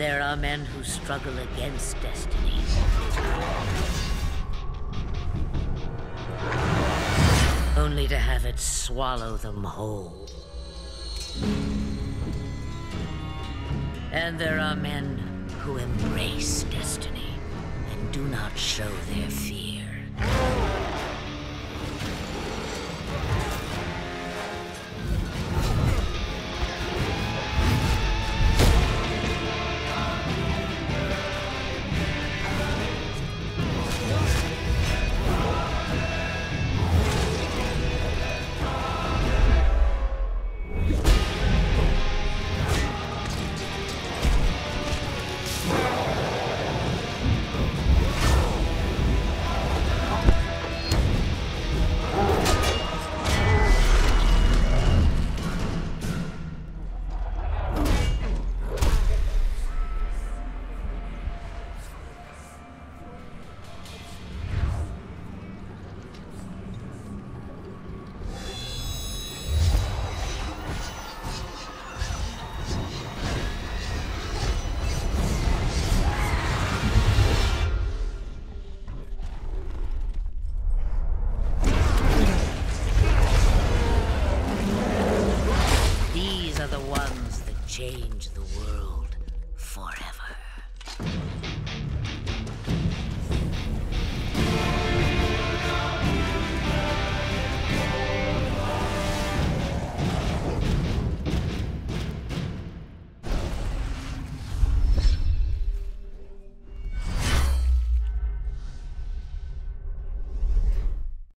There are men who struggle against destiny, only to have it swallow them whole. And there are men who embrace destiny and do not show their fear.